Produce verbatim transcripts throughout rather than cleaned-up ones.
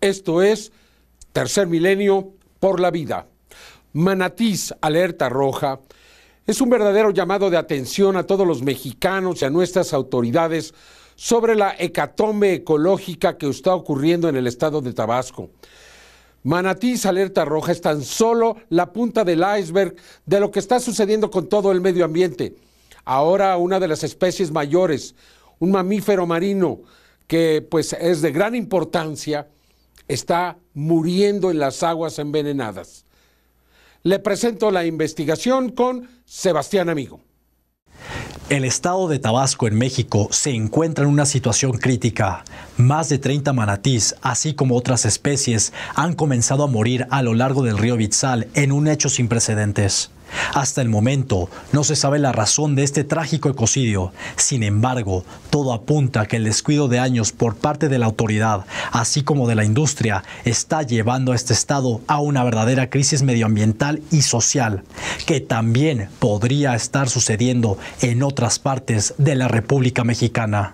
Esto es Tercer Milenio por la Vida. Manatís, alerta roja, es un verdadero llamado de atención a todos los mexicanos y a nuestras autoridades sobre la hecatombe ecológica que está ocurriendo en el estado de Tabasco. Manatís, alerta roja, es tan solo la punta del iceberg de lo que está sucediendo con todo el medio ambiente. Ahora una de las especies mayores, un mamífero marino que pues es de gran importancia, está muriendo en las aguas envenenadas. Le presento la investigación con Sebastián Amigo. El estado de Tabasco en México se encuentra en una situación crítica. Más de treinta manatís, así como otras especies, han comenzado a morir a lo largo del río Bitzal en un hecho sin precedentes. Hasta el momento no se sabe la razón de este trágico ecocidio. Sin embargo, todo apunta a que el descuido de años por parte de la autoridad, así como de la industria, está llevando a este estado a una verdadera crisis medioambiental y social, que también podría estar sucediendo en otras partes de la República Mexicana.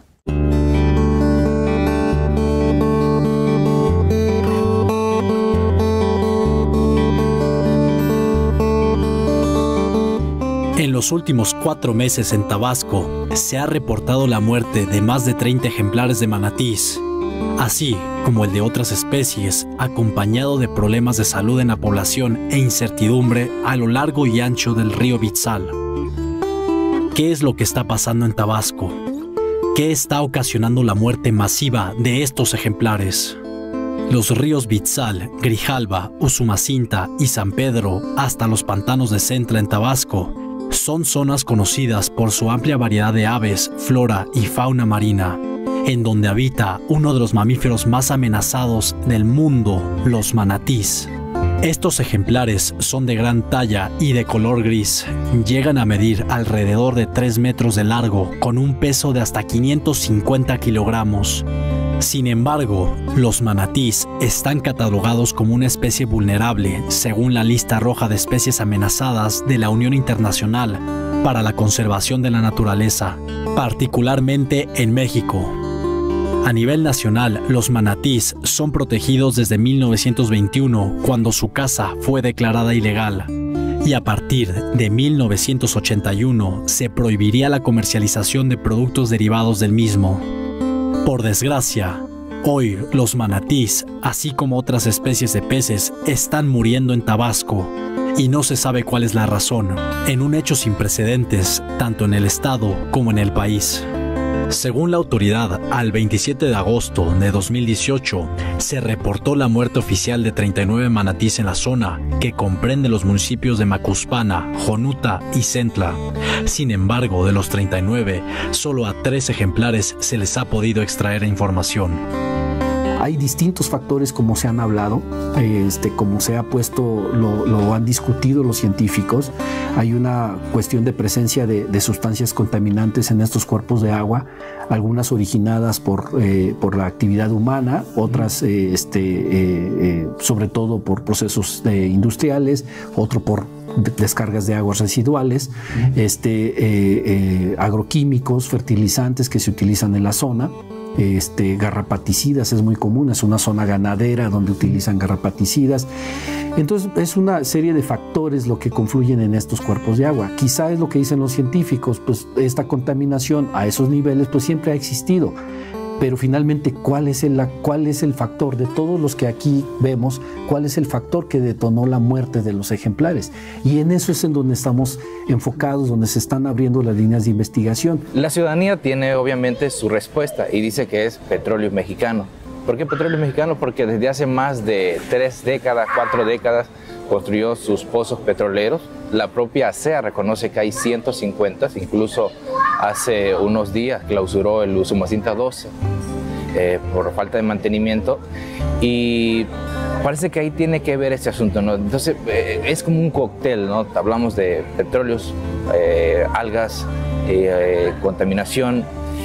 En los últimos cuatro meses en Tabasco se ha reportado la muerte de más de treinta ejemplares de manatís, así como el de otras especies, acompañado de problemas de salud en la población e incertidumbre a lo largo y ancho del río Bitzal. ¿Qué es lo que está pasando en Tabasco? ¿Qué está ocasionando la muerte masiva de estos ejemplares? Los ríos Bitzal, Grijalva, Usumacinta y San Pedro, hasta los pantanos de Centla en Tabasco, son zonas conocidas por su amplia variedad de aves, flora y fauna marina, en donde habita uno de los mamíferos más amenazados del mundo, los manatís. Estos ejemplares son de gran talla y de color gris. Llegan a medir alrededor de tres metros de largo, con un peso de hasta quinientos cincuenta kilogramos. Sin embargo, los manatís están catalogados como una especie vulnerable según la lista roja de especies amenazadas de la Unión Internacional para la Conservación de la Naturaleza, particularmente en México. A nivel nacional, los manatís son protegidos desde mil novecientos veintiuno, cuando su caza fue declarada ilegal, y a partir de mil novecientos ochenta y uno se prohibiría la comercialización de productos derivados del mismo. Por desgracia, hoy los manatís, así como otras especies de peces, están muriendo en Tabasco y no se sabe cuál es la razón, en un hecho sin precedentes tanto en el estado como en el país. Según la autoridad, al veintisiete de agosto de dos mil dieciocho se reportó la muerte oficial de treinta y nueve manatís en la zona, que comprende los municipios de Macuspana, Jonuta y Centla. Sin embargo, de los treinta y nueve, solo a tres ejemplares se les ha podido extraer información. Hay distintos factores, como se han hablado, este, como se ha puesto, lo, lo han discutido los científicos. Hay una cuestión de presencia de, de sustancias contaminantes en estos cuerpos de agua, algunas originadas por, eh, por la actividad humana, otras eh, este, eh, eh, sobre todo por procesos eh, industriales, otro por descargas de aguas residuales, este, eh, eh, agroquímicos, fertilizantes que se utilizan en la zona. Este, garrapaticidas es muy común, es una zona ganadera donde utilizan garrapaticidas. Entonces es una serie de factores lo que confluyen en estos cuerpos de agua. Quizá es lo que dicen los científicos, pues esta contaminación a esos niveles pues siempre ha existido. Pero finalmente, ¿cuál es, el, ¿cuál es el factor de todos los que aquí vemos? ¿Cuál es el factor que detonó la muerte de los ejemplares? Y en eso es en donde estamos enfocados, donde se están abriendo las líneas de investigación. La ciudadanía tiene obviamente su respuesta y dice que es petróleo mexicano. ¿Por qué petróleo mexicano? Porque desde hace más de tres décadas, cuatro décadas, construyó sus pozos petroleros. La propia C E A reconoce que hay ciento cincuenta, incluso hace unos días clausuró el Usumacinta doce eh, por falta de mantenimiento, y parece que ahí tiene que ver este asunto, ¿no? Entonces eh, es como un cóctel, ¿no? Hablamos de petróleos, eh, algas, eh, eh, contaminación,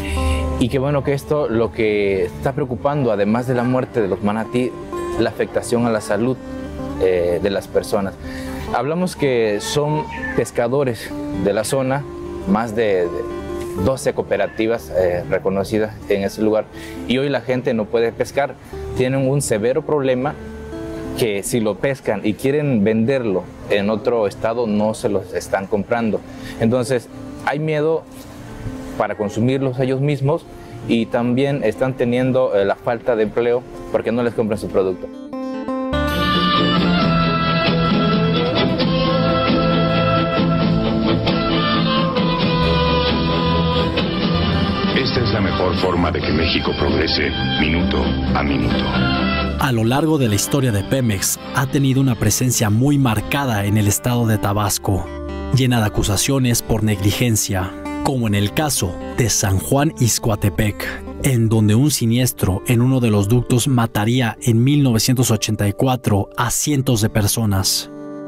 y qué bueno que esto lo que está preocupando, además de la muerte de los manatí, la afectación a la salud eh, de las personas. Hablamos que son pescadores de la zona, más de, de doce cooperativas eh, reconocidas en ese lugar, y hoy la gente no puede pescar tienen un severo problema que si lo pescan y quieren venderlo en otro estado no se los están comprando. Entonces hay miedo para consumirlos ellos mismos y también están teniendo eh, la falta de empleo porque no les compran su producto. Esta es la mejor forma de que México progrese minuto a minuto. A lo largo de la historia de Pemex, ha tenido una presencia muy marcada en el estado de Tabasco, llena de acusaciones por negligencia, como en el caso de San Juan Ixcoatepec, en donde un siniestro en uno de los ductos mataría en mil novecientos ochenta y cuatro a cientos de personas.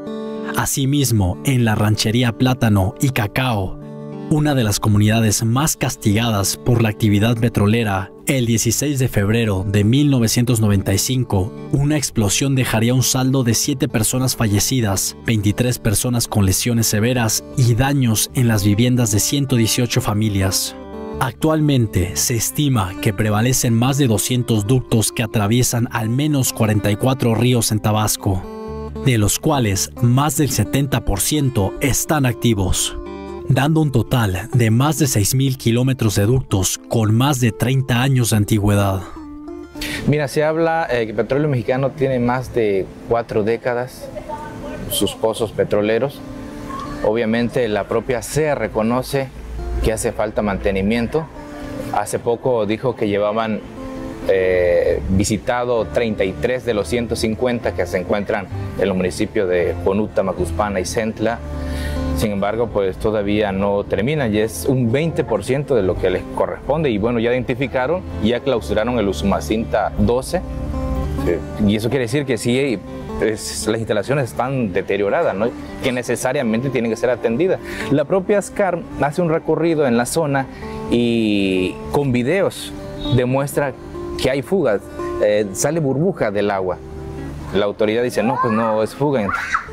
Asimismo, en la ranchería Plátano y Cacao, una de las comunidades más castigadas por la actividad petrolera, el dieciséis de febrero de mil novecientos noventa y cinco, una explosión dejaría un saldo de siete personas fallecidas, veintitrés personas con lesiones severas y daños en las viviendas de ciento dieciocho familias. Actualmente se estima que prevalecen más de doscientos ductos que atraviesan al menos cuarenta y cuatro ríos en Tabasco, de los cuales más del setenta por ciento están activos, dando un total de más de seis mil kilómetros de ductos con más de treinta años de antigüedad. Mira, se habla eh, que Petróleo Mexicano tiene más de cuatro décadas sus pozos petroleros. Obviamente la propia C E A reconoce que hace falta mantenimiento. Hace poco dijo que llevaban eh, visitado treinta y tres de los ciento cincuenta que se encuentran en los municipios de Jonuta, Macuspana y Centla. Sin embargo, pues todavía no terminan y es un veinte por ciento de lo que les corresponde. Y bueno, ya identificaron, ya clausuraron el Usumacinta doce. Sí. Y eso quiere decir que sí, es, las instalaciones están deterioradas, ¿no? Que necesariamente tienen que ser atendidas. La propia S C A R hace un recorrido en la zona y con videos demuestra que hay fugas, eh, sale burbuja del agua. La autoridad dice, no, pues no es fuga.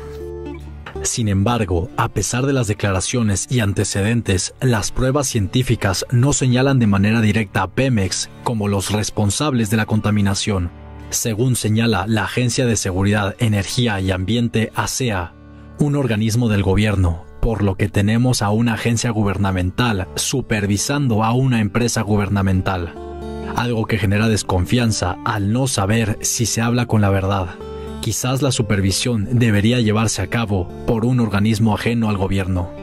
Sin embargo, a pesar de las declaraciones y antecedentes, las pruebas científicas no señalan de manera directa a Pemex como los responsables de la contaminación, según señala la Agencia de Seguridad, Energía y Ambiente, A S E A, un organismo del gobierno, por lo que tenemos a una agencia gubernamental supervisando a una empresa gubernamental, algo que genera desconfianza al no saber si se habla con la verdad. Quizás la supervisión debería llevarse a cabo por un organismo ajeno al gobierno.